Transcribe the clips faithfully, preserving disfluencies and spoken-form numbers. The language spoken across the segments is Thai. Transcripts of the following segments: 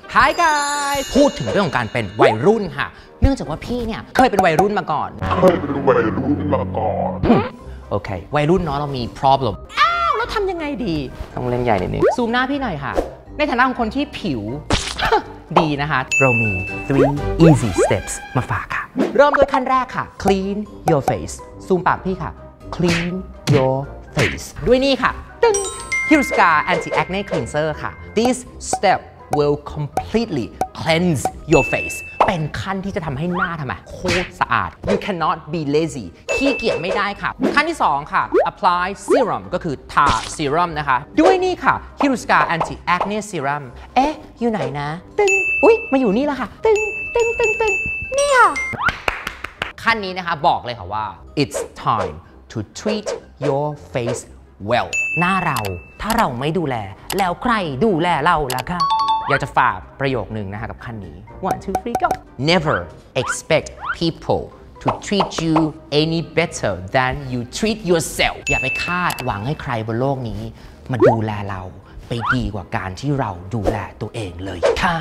Hi guys พูดถึงเรื่องของการเป็นวัยรุ่นค่ะเนื่องจากว่าพี่เนี่ยเคยเป็นวัยรุ่นมาก่อนเคยเป็นวัยรุ่นมาก่อนโอเควัยรุ่นเนาะเรามี problem อ้าวแล้วทำยังไงดีต้องเล่นใหญ่นิดนึงซูมหน้าพี่หน่อยค่ะในฐานะของคนที่ผิว ดีนะคะเรามี three easy steps มาฝากค่ะเริ่มด้วยขั้นแรกค่ะ clean your face ซูมปากพี่ค่ะ clean your face ด้วยนี่ค่ะตึ้ง Hiruscar Anti Acne Cleanser ค่ะ this step will completely cleanse your face เป็นขั้นที่จะทำให้หน้าทำไมโคตรสะอาด you cannot be lazy ขี้เกียจไม่ได้ค่ะขั้นที่สองค่ะ apply serum ก็คือทา serum นะคะด้วยนี่ค่ะ Hiruscar Anti Acne Serum เอ๊ะอยู่ไหนนะตึ้งอุ๊ยมาอยู่นี่แล้วค่ะตึ้งตึ้งตึ้งตึ้งนี่ค่ะขั้นนี้นะคะบอกเลยค่ะว่า it's time to treat your face well หน้าเราถ้าเราไม่ดูแลแล้วใครดูแลเราล่ะคะอยากจะฝากประโยคนึงนะคะกับขั้นนี้ one two three go never expect people to treat you any better than you treat yourself อย่าไปคาดหวังให้ใครบนโลกนี้มาดูแลเราไปดีกว่าการที่เราดูแลตัวเองเลยค่ะ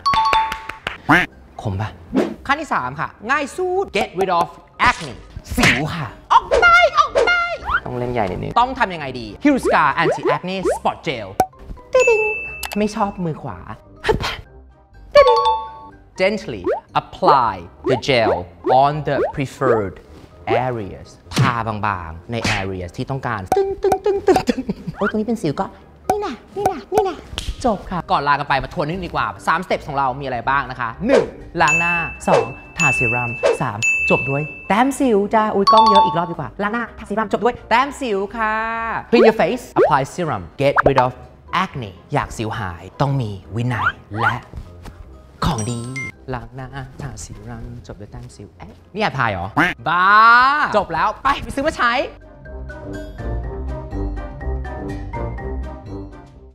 คมปะขั้นที่สามค่ะง่ายสุด get rid of acne สิวค่ะออกไปออกไปต้องเล่นใหญ่นิดนึงต้องทำยังไงดี Hiruscar Anti Acne Spot Gel ติ๊งไม่ชอบมือขวา Gently apply the gel on the preferred areas ทาบางๆใน areas ที่ต้องการตึ้งตึ้งตึ้งตึ้งตึ้งโอ้ยตรงนี้เป็นสิวก็นี่นะนี่นะนี่นะจบค่ะก่อนลากันไปมาทวนนิดดีกว่าสามสเต็ปของเรามีอะไรบ้างนะคะหนึ่งล้างหน้าสองทาเซรั่มสามจบด้วยแต้มสิวจ้าอุ้ยกล้องเยอะอีกรอบดีกว่าล้างหน้าทาเซรั่มจบด้วยแต้มสิวค่ะ Clean your face apply serum get rid of acne อยากสิวหายต้องมีวินัยและของดีล้างหน้าทาเซรั่มจบด้วยแต้มสิวเอ๊ะนี่แอบถ่ายเหรอบ้าจบแล้วไปไปซื้อมาใช้